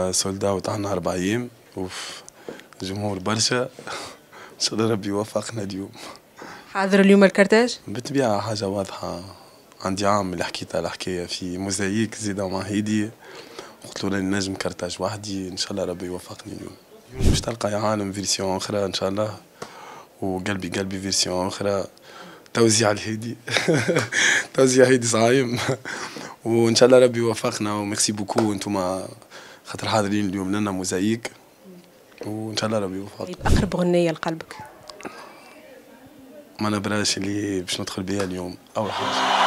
سولد اوت عنا 4 أيام. اوف، جمهور برشا. ان شاء الله ربي يوفقنا اليوم. حاضر اليوم الكرتاج؟ بالطبيعة حاجة واضحة. عندي عام اللي حكيتها الحكاية في موزاييك زيادة مع هيدي، قلت له راني نجم كرتاج وحدي، ان شاء الله ربي يوفقني اليوم. باش تلقى يا عالم فيرسيون اخرى ان شاء الله، وقلبي قلبي فيرسيون اخرى، توزيع الهيدي. توزيع هيدي صايم. وان شاء الله ربي يوفقنا، وميرسي بوكو انتم خاطر حاضرين اليوم لنا موزايك، وان شاء الله ربي يوفقنا. اقرب غنية لقلبك؟ ما نبراش اللي باش ندخل بها اليوم اول حاجه.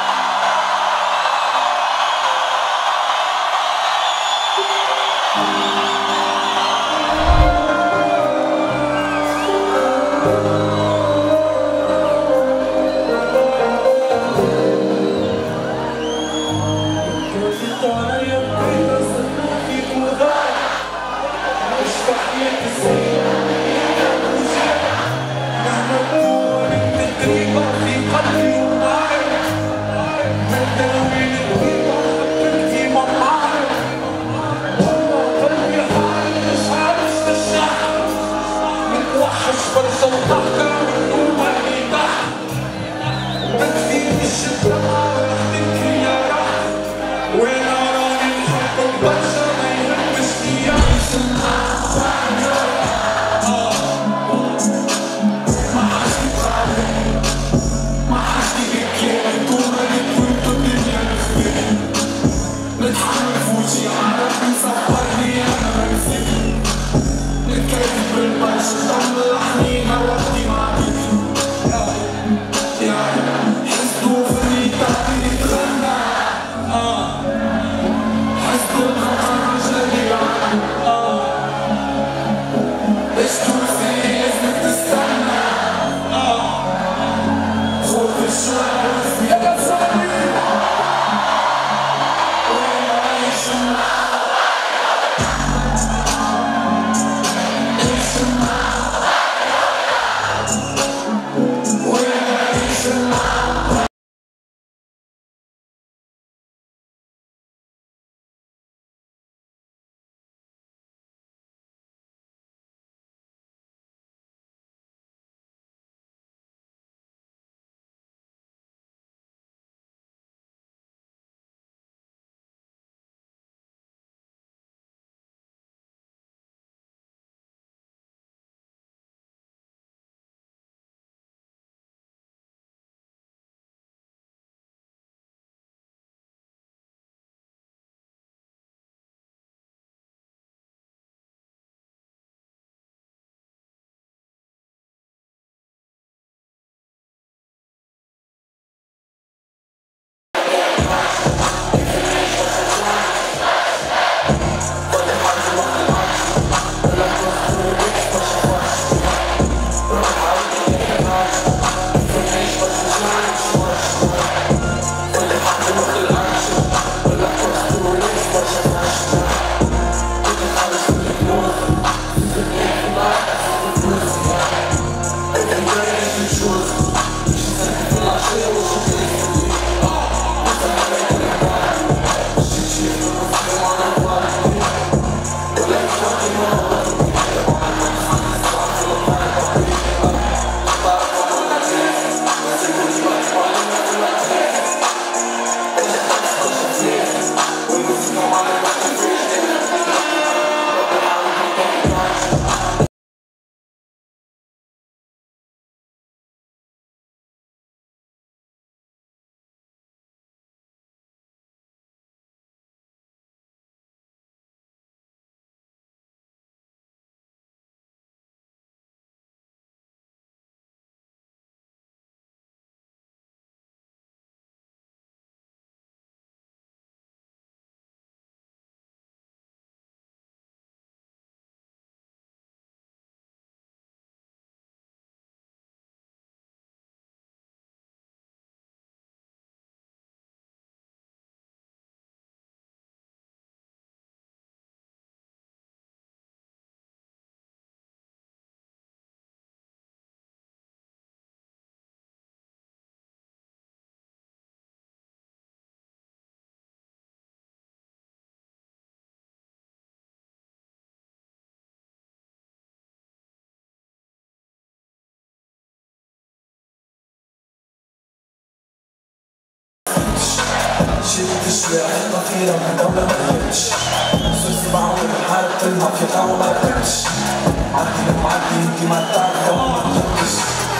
شدت الشوارع الأخيرة من دولة مهمتش سوسي بعمل حالة المافيا غاوة مركبتش عدي معدي كيما تعرف ومركبتش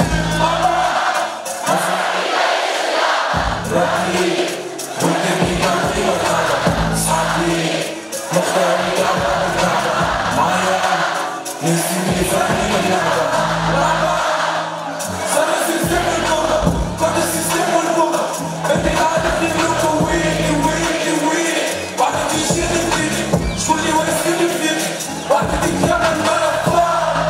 ربي ودني قلبي والغابة صحابي مختاري دعوة بالكعبة معايا نسي اللي فاهمين اللعبة صار السيستم والكورة قاد السيستم والكورة انت عارف يملكوا ويلي بعد تيجي فيك شكون اللي واقف فيك بعد تتكلم مرة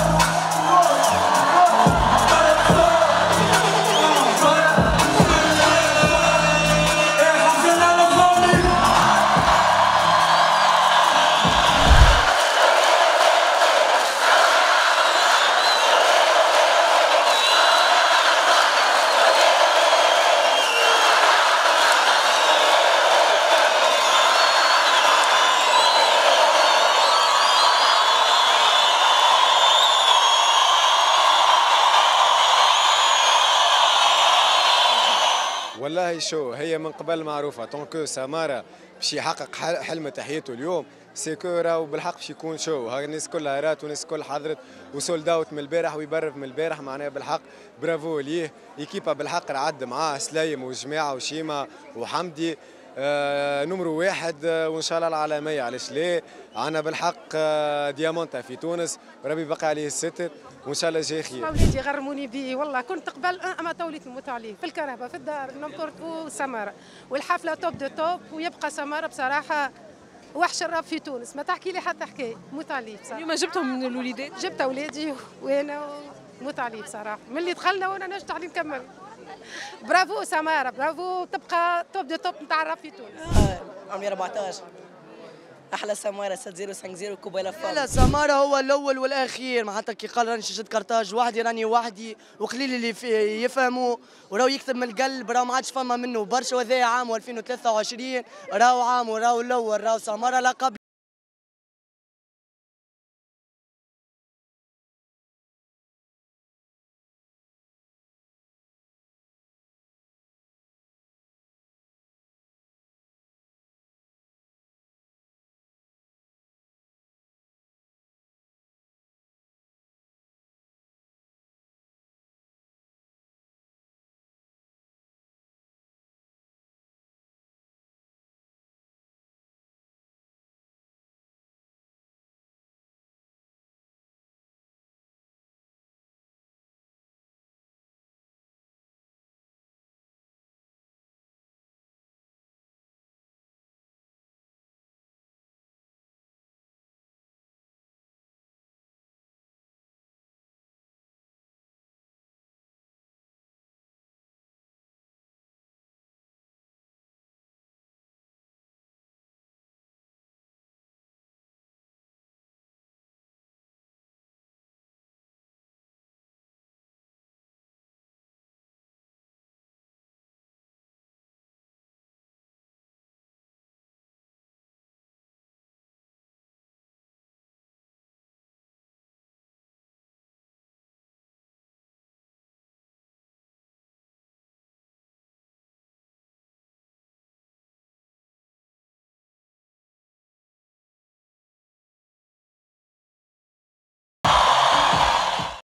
والله شو هي من قبل معروفه طونكو سماره باش يحقق حلم تحيته اليوم سيكو راهو بالحق باش يكون شو ها الناس كلها رات والناس الكل حضرت وسولد اوت من البارح ويبرف من البارح معناها بالحق برافو ليه ايكيبا بالحق عد معاه سلايم وجماعه وشيما وحمدي نمرو واحد وان شاء الله العالميه علاش لا عندنا بالحق ديامونتا في تونس وربي بقى عليه الستر وان شاء الله جاي خير. اولادي غرموني به والله كنت قبل اما توليت نموت عليه في الكهرباء في الدار نمبورت وسماره والحفله توب دو توب ويبقى سماره بصراحه وحش الراب في تونس ما تحكي لي حتى حكايه موت عليه بصراحه. اليوم جبتهم من الوليدات؟ جبت اولادي وانا موت عليه بصراحه من اللي دخلنا وانا نجت عليه نكمل. برافو سماره برافو تبقى توب دو توب نتاع الراب في تونس. عمري 14 احلى سماره 6050 كوبايلا فاضي. لا سماره هو الاول والاخير ما حتى كي قال راني شدت كارتاج وحدي راني وحدي وقليل اللي يفهموا وراو يكتب من القلب راهو ما عادش فما منه برشا وهذا عام 2023 راهو عام وراهو الاول راهو سماره لقب